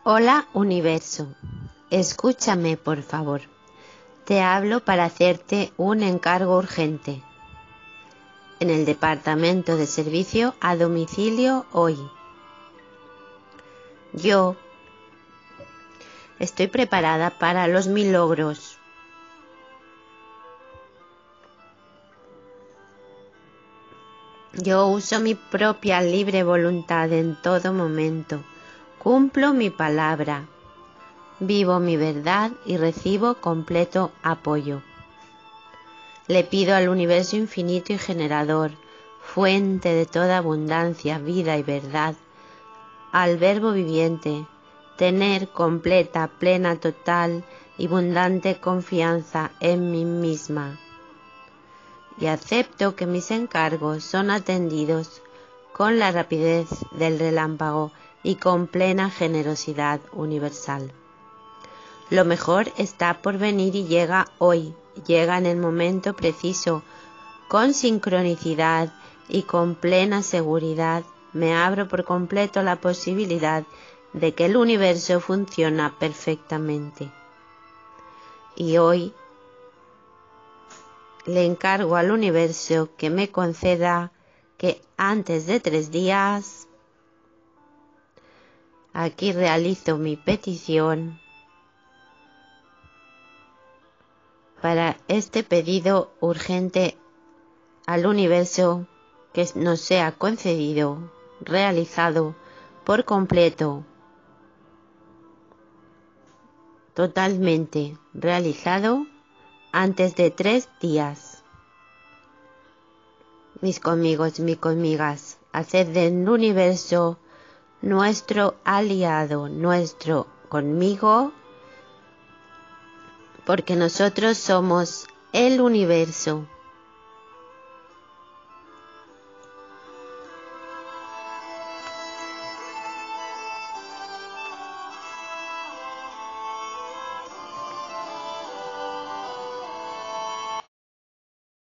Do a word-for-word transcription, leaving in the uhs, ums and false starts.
Hola universo, escúchame por favor. Te hablo para hacerte un encargo urgente. En el departamento de servicio a domicilio hoy. Yo estoy preparada para los milagros. Yo uso mi propia libre voluntad en todo momento. Cumplo mi palabra. Vivo mi verdad y recibo completo apoyo. Le pido al universo infinito y generador, fuente de toda abundancia, vida y verdad, al verbo viviente, tener completa, plena, total y abundante confianza en mí misma. Y acepto que mis encargos son atendidos con la rapidez del relámpago y con plena generosidad universal. Lo mejor está por venir y llega hoy, llega en el momento preciso, con sincronicidad y con plena seguridad. Me abro por completo la posibilidad de que el universo funciona perfectamente. Y hoy le encargo al universo que me conceda que antes de tres días, aquí realizo mi petición para este pedido urgente al universo, que nos sea concedido, realizado por completo, totalmente realizado antes de tres días. Mis conmigos, mis conmigas, haced del universo nuestro aliado, nuestro conmigo, porque nosotros somos el universo.